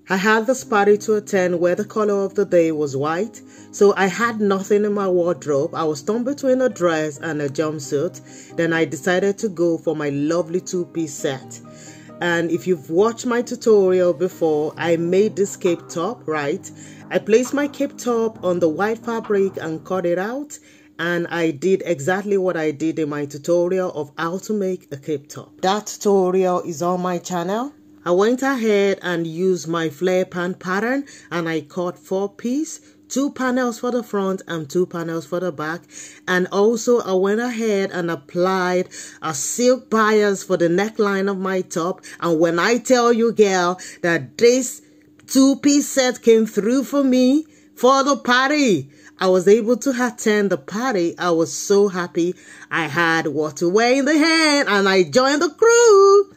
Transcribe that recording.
I had this party to attend where the color of the day was white, so I had nothing in my wardrobe. I was torn between a dress and a jumpsuit. Then I decided to go for my lovely two-piece set. And if you've watched my tutorial before, I made this cape top, right? I placed my cape top on the white fabric and cut it out. And I did exactly what I did in my tutorial of how to make a cape top. That tutorial is on my channel. I went ahead and used my flare pan pattern and I cut 4 pieces, 2 panels for the front and 2 panels for the back. And also I went ahead and applied a silk bias for the neckline of my top. And when I tell you, girl, that this 2-piece set came through for me for the party, I was able to attend the party. I was so happy. I had what to wear in the hand and I joined the crew.